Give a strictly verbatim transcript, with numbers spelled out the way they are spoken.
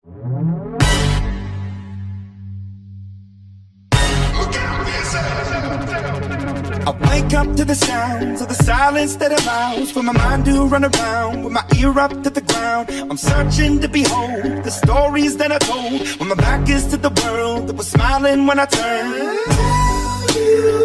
I wake up to the sounds of the silence that allows for my mind to run around with my ear up to the ground. I'm searching to behold the stories that I told when my back is to the world that was smiling when I turned.